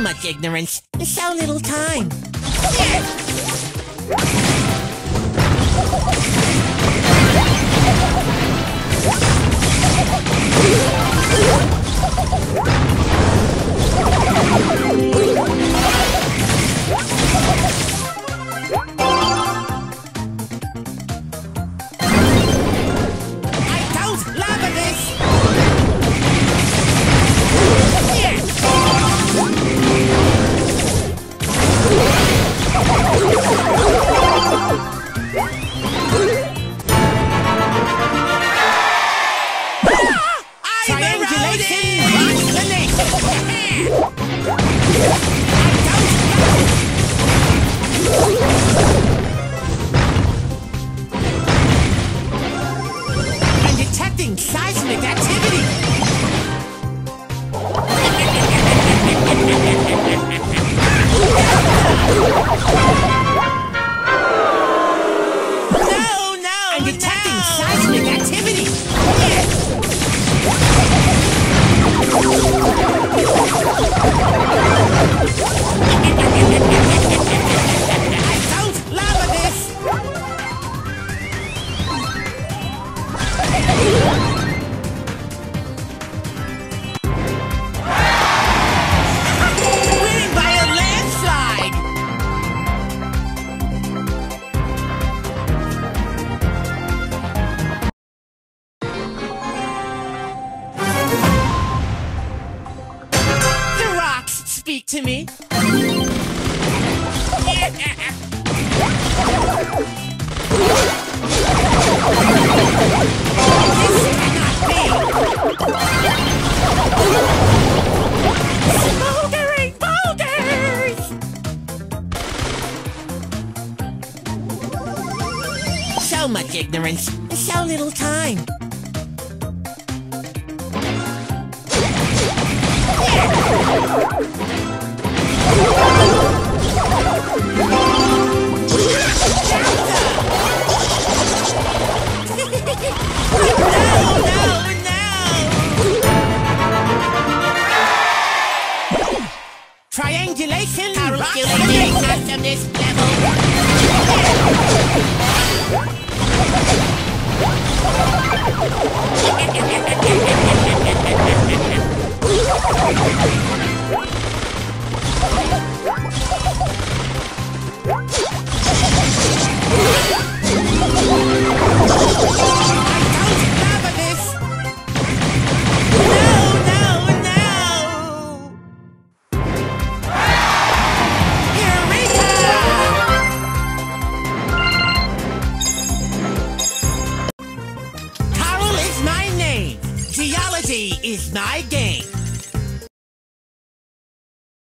much ignorance, so little time. I'm detecting seismic activity. I'm detecting seismic activity. I don't love this. Winning by a landslide. The rocks speak to me. This cannot be. Smoldering boulders! So much ignorance, so little time. Triangulation, calculation, this Geology is my game.